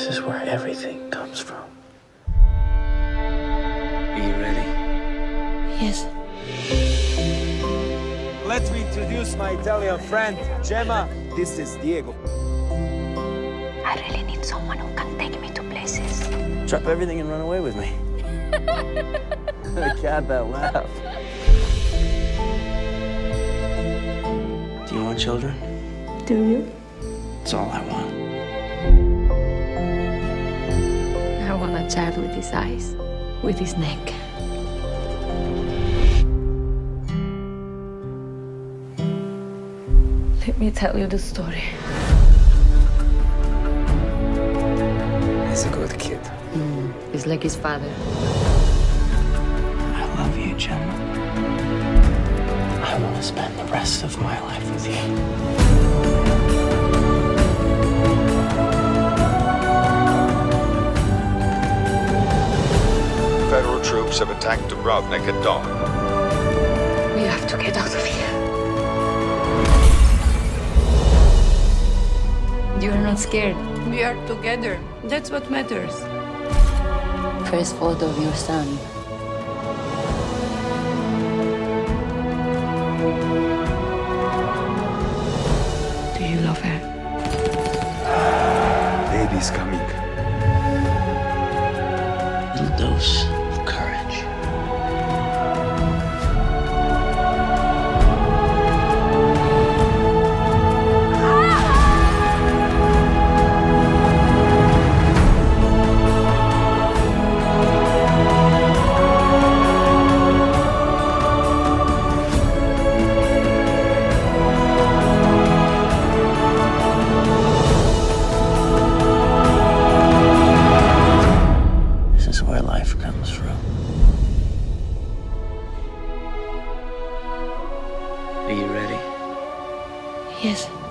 This is where everything comes from. Are you ready? Yes. Let me introduce my Italian friend, Gemma. This is Diego. I really need someone who can take me to places. Drop everything and run away with me. God, that laugh. Do you want children? Do you? It's all I want. I want a child with his eyes, with his neck. Let me tell you the story. He's a good kid. He's like his father. I love you, Gemma. I want to spend the rest of my life with you. Federal troops have attacked Dubrovnik at dawn. We have to get out of here. You're not scared. We are together. That's what matters. First photo of your son. Do you love her? Baby's coming. Little dose of courage. This is where life comes from. Are you ready? Yes.